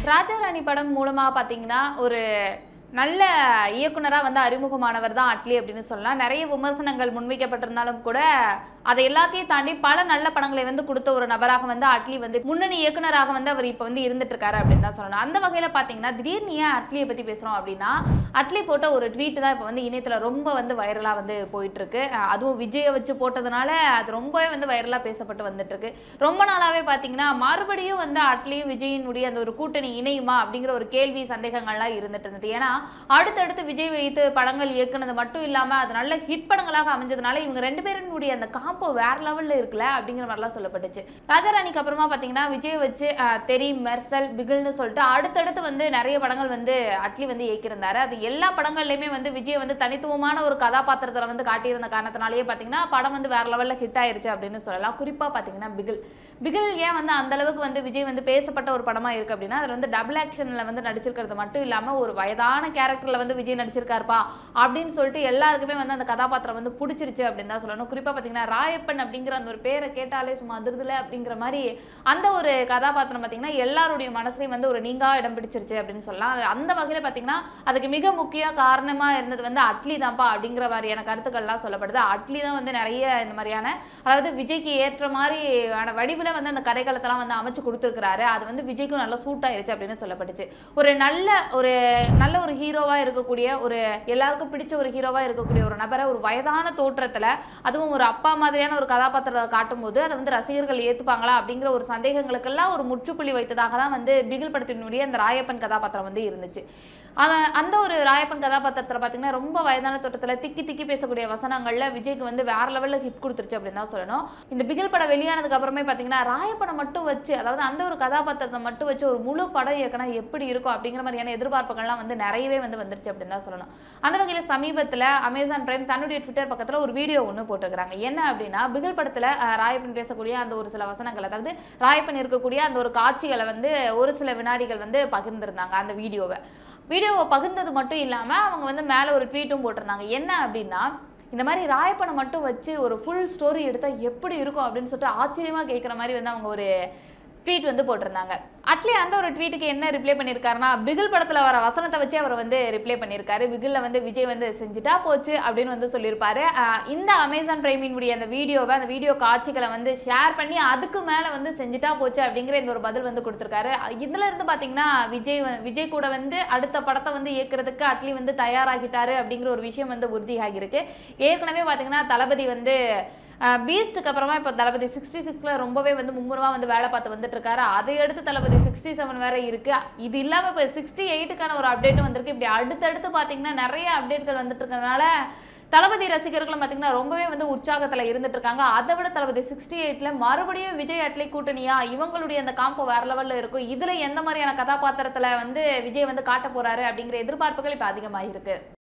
ராஜாராணி படம் மூலமா பாத்தீங்கன்னா ஒரு நல்ல இயக்குனரா வந்து அறிமுகமானவர் தான் அட்லி அப்படின்னு சொல்லலாம். நிறைய விமர்சனங்கள் முன்வைக்கப்பட்டிருந்தாலும் கூட அதை எல்லாத்தையும் தாண்டி பல நல்ல படங்களை வந்து கொடுத்த ஒரு நபராக வந்து அட்லி வந்து முன்னணி இயக்குனராக வந்து அவர் இப்போ வந்து இருந்துட்டு இருக்காரு அப்படின்னு தான் சொல்லணும். அந்த வகையில பாத்தீங்கன்னா திடீர்னு ஏன் அட்லியை பத்தி பேசுறோம் அப்படின்னா, அட்லி போட்ட ஒரு ட்வீட் தான் இப்போ வந்து இணையத்துல ரொம்ப வந்து வைரலா வந்து போயிட்டு இருக்கு. அதுவும் விஜயை வச்சு போட்டதுனால அது ரொம்பவே வந்து வைரலா பேசப்பட்டு வந்துட்டு இருக்கு. ரொம்ப நாளாவே பாத்தீங்கன்னா மறுபடியும் வந்து அட்லியும் விஜயினுடைய அந்த ஒரு கூட்டணி இணையுமா அப்படிங்கிற ஒரு கேள்வி சந்தேகங்கள்லாம் இருந்துட்டு இருந்தது. ஏன்னா அடுத்தடுத்து விஜய் வைத்து படங்கள் இயக்குனது மட்டும் இல்லாம அது நல்ல ஹிட் படங்களாக அமைஞ்சதுனால இவங்க ரெண்டு பேருடைய அந்த காம்போ வேற லெவல்ல இருக்குல்ல அப்படிங்கிற மாதிரிலாம் சொல்லப்பட்டுச்சு. ராஜாராணிக்கு அப்புறமா பாத்தீங்கன்னா விஜய் வச்சு தெரி, மெர்சல், பிகில்னு சொல்லிட்டு அடுத்தடுத்து வந்து நிறைய படங்கள் வந்து அட்லி வந்து இயக்கியிருந்தாரு. அது எல்லா படங்கள்லயுமே வந்து விஜய் வந்து தனித்துவமான ஒரு கதாபாத்திரத்தை வந்து காட்டியிருந்த காரணத்தினாலேயே பாத்தீங்கன்னா படம் வந்து வேற லெவல்ல ஹிட் ஆயிருச்சு அப்படின்னு சொல்லலாம். குறிப்பா பாத்தீங்கன்னா பிகில் ஏன் வந்து அந்த அளவுக்கு வந்து விஜய் வந்து பேசப்பட்ட ஒரு படமா இருக்கு அப்படின்னா, அதுல வந்து டபுள் ஆக்ஷன்ல வந்து நடிச்சிருக்கிறது மட்டும் இல்லாம ஒரு வயதான கேரக்டர்ல வந்து விஜய் நடிச்சிருக்காருப்பா அப்படின்னு சொல்லிட்டு எல்லாருக்குமே வந்து அந்த கதாபாத்திரம் வந்து பிடிச்சிருச்சு அப்படின்னு தான் சொல்லணும். குறிப்பா பாத்தீங்கன்னா ராயப்பன் அப்படிங்கிற அந்த ஒரு பேரை கேட்டாலே சும்மா அதிர்துல அப்படிங்கிற மாதிரி அந்த ஒரு கதாபாத்திரம் பாத்தீங்கன்னா எல்லாருடைய மனசுலையும் வந்து ஒரு நீங்கா இடம் பிடிச்சிருச்சு அப்படின்னு சொல்லலாம். அந்த வகையில பாத்தீங்கன்னா அதுக்கு மிக முக்கிய காரணமா இருந்தது வந்து அட்லி தான்ப்பா அப்படிங்கிற மாதிரியான கருத்துக்கள்லாம் சொல்லப்படுது. அட்லி தான் வந்து நிறைய இந்த மாதிரியான, அதாவது விஜய்க்கு ஏற்ற மாதிரியான வடிவில் வந்து அந்த கதைகளத்தெல்லாம் வந்து அமைச்சு கொடுத்துருக்காரு. அது வந்து விஜய்க்கும் நல்லா சூட் ஆயிருச்சு அப்படின்னு சொல்லப்பட்டுச்சு. ஒரு நல்ல ஒரு ஹீரோவா இருக்கக்கூடிய, ஒரு எல்லாருக்கும் பிடிச்ச ஒரு ஹீரோவா இருக்கக்கூடிய ஒரு நபரை ஒரு வயதான தோற்றத்துல, அதுவும் ஒரு அப்பா மாதிரியான ஒரு கதாபாத்திரத்தை காட்டும் போது அதை வந்து ரசிகர்கள் ஏத்துப்பாங்களா அப்படிங்கிற ஒரு சந்தேகங்களுக்கெல்லாம் ஒரு முற்றுப்புள்ளி வைத்ததாக தான் வந்து பிகில் படத்தினுடைய அந்த ராயப்பன் கதாபாத்திரம் வந்து இருந்துச்சு. அந்த ஒரு ராயப்பன் கதாபாத்திரத்தில் பார்த்தீங்கன்னா ரொம்ப வயதான தோட்டத்தில் திக்கி திக்கி பேசக்கூடிய வசனங்கள்ல விஜய்க்கு வந்து வேற லெவலில் ஹிட் கொடுத்துருச்சு அப்படின்னு தான் சொல்லணும். இந்த பிகில் படம் வெளியானதுக்கு அப்புறமே பார்த்தீங்கன்னா ராயப்பனை மட்டும் வச்சு, அதாவது அந்த ஒரு கதாபாத்திரத்தை மட்டும் வச்சு ஒரு முழு படம் இயக்கினா எப்படி இருக்கும் அப்படிங்கிற மாதிரியான எதிர்பார்ப்புகள்லாம் வந்து நிறையவே வந்து வந்துருச்சு அப்படின்னு தான் சொல்லணும். அந்த வகையில் சமீபத்தில் அமேசான் பிரைம் தன்னுடைய ட்விட்டர் பக்கத்தில் ஒரு வீடியோ ஒன்று போட்டிருக்காங்க. என்ன அப்படின்னா, பிகில் படத்தில் ராயப்பன் பேசக்கூடிய அந்த ஒரு சில வசனங்கள், அதாவது ராயப்பன் இருக்கக்கூடிய அந்த ஒரு காட்சிகளை வந்து ஒரு சில வினாடிகள் வந்து பகிர்ந்திருந்தாங்க. அந்த வீடியோவை பகிர்ந்தது மட்டும் இல்லாமல் அவங்க வந்து மேலே ஒரு ட்வீட்டும் போட்டிருந்தாங்க. என்ன அப்படின்னா, இந்த மாதிரி ராயப்பனை மட்டும் வச்சு ஒரு ஃபுல் ஸ்டோரி எடுத்தால் எப்படி இருக்கும் அப்படின்னு சொல்லிட்டு ஆச்சரியமாக கேட்குற மாதிரி வந்து அவங்க ஒரு ட்வீட் வந்து போட்டிருந்தாங்க. அட்லி அந்த ஒரு ட்வீட்டுக்கு என்ன ரிப்ளை பண்ணியிருக்காருன்னா, பிகில் படத்தில் வர வசனத்தை வச்சு அவர் வந்து ரிப்ளை பண்ணியிருக்காரு. பிகில்ல வந்து விஜய் வந்து செஞ்சுட்டா போச்சு அப்படின்னு வந்து சொல்லியிருப்பாரு. இந்த அமேசான் பிரைமினுடைய அந்த வீடியோ காட்சிகளை வந்து ஷேர் பண்ணி அதுக்கு மேலே வந்து செஞ்சுட்டா போச்சு அப்படிங்கிற இந்த ஒரு பதில் வந்து கொடுத்துருக்காரு. இதுல இருந்து பார்த்தீங்கன்னா விஜய் கூட வந்து அடுத்த படத்தை வந்து இயக்குறதுக்கு அட்லி வந்து தயாராகிட்டாரு அப்படிங்கிற ஒரு விஷயம் வந்து உறுதியாகிருக்கு. ஏற்கனவே பார்த்தீங்கன்னா தளபதி வந்து பீஸ்ட்டுக்கு அப்புறமா இப்போ தளபதி 66ல ரொம்பவே வந்து மும்முரமா வந்து வேலை பார்த்து வந்துட்டு இருக்காரு. அதை அடுத்து தளபதி 67 வேற இருக்கு. இது இல்லாமல் இப்போ 68க்கான ஒரு அப்டேட்டும் வந்திருக்கு. இப்படி அடுத்தடுத்து பார்த்தீங்கன்னா நிறைய அப்டேட்கள் வந்துட்டு இருக்கிறதுனால தளபதி ரசிகர்களும் பார்த்தீங்கன்னா ரொம்பவே வந்து உற்சாகத்தில் இருந்துட்டு இருக்காங்க. அதை விட தளபதி 68ல மறுபடியும் விஜய் அட்லி கூட்டணியா, இவங்களுடைய அந்த காம்போ வேற லெவலில் இருக்கும். இதுல எந்த மாதிரியான கதாபாத்திரத்தில் வந்து விஜய் வந்து காட்ட போறாரு அப்படிங்கிற எதிர்பார்ப்புகள் இப்போ அதிகமாக இருக்கு.